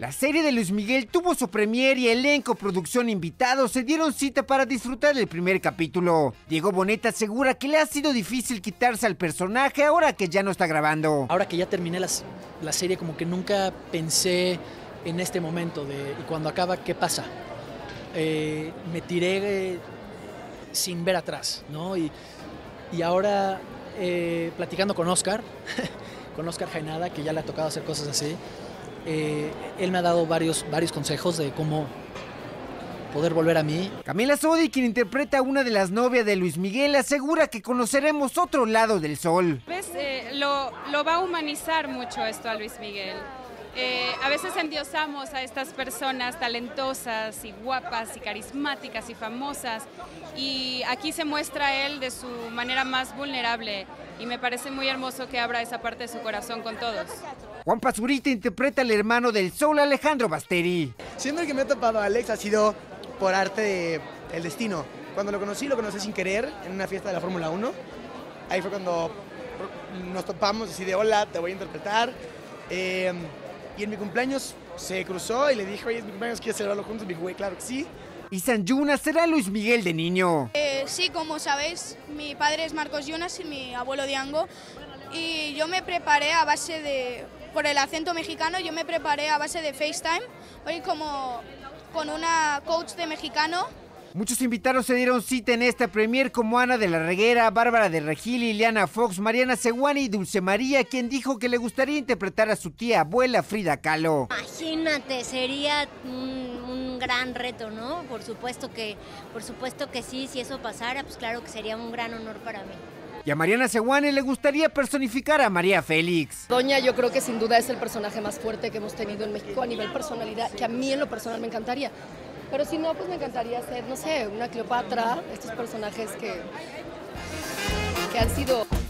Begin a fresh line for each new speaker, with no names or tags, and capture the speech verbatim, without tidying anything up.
La serie de Luis Miguel tuvo su premier y elenco, producción, invitados se dieron cita para disfrutar del primer capítulo. Diego Boneta asegura que le ha sido difícil quitarse al personaje ahora que ya no está grabando.
Ahora que ya terminé las, la serie, como que nunca pensé en este momento de y cuando acaba, ¿qué pasa? Eh, me tiré eh, sin ver atrás, ¿no? Y, y ahora eh, platicando con Oscar, con Oscar Jaenada, que ya le ha tocado hacer cosas así, eh, él me ha dado varios, varios consejos de cómo poder volver a mí.
Camila Sodi, quien interpreta a una de las novias de Luis Miguel, asegura que conoceremos otro lado del sol.
¿Ves? Eh, lo, lo va a humanizar mucho esto a Luis Miguel. Eh, a veces endiosamos a estas personas talentosas y guapas y carismáticas y famosas, y aquí se muestra él de su manera más vulnerable y me parece muy hermoso que abra esa parte de su corazón con todos.
Juan Pazurita interpreta al hermano del sol, Alejandro Basteri.
Siempre que me he topado a Alex ha sido por arte de, el destino. Cuando lo conocí, lo conocí sin querer en una fiesta de la Fórmula uno. Ahí fue cuando nos topamos, así de hola, te voy a interpretar. Eh, Y en mi cumpleaños se cruzó y le dije, oye, es mi cumpleaños, ¿quieres celebrarlo juntos? Y me dijo, güey, claro que sí.
Y San Yuna será Luis Miguel de niño.
Eh, sí, como sabéis, mi padre es Marcos Yunas y mi abuelo Diango. Y yo me preparé a base de, por el acento mexicano, yo me preparé a base de FaceTime. Hoy como con una coach de mexicano.
Muchos invitados se dieron cita en esta premier, como Ana de la Reguera, Bárbara de Regil, Liliana Fox, Mariana Seguani y Dulce María, quien dijo que le gustaría interpretar a su tía abuela Frida Kahlo.
Imagínate, sería un, un gran reto, ¿no? Por supuesto que, por supuesto que sí, si eso pasara, pues claro que sería un gran honor para mí.
Y a Mariana Seguani le gustaría personificar a María Félix.
Doña, yo creo que sin duda es el personaje más fuerte que hemos tenido en México a nivel personalidad, que a mí en lo personal me encantaría. Pero si no, pues me encantaría ser, no sé, una Cleopatra, estos personajes que, que han sido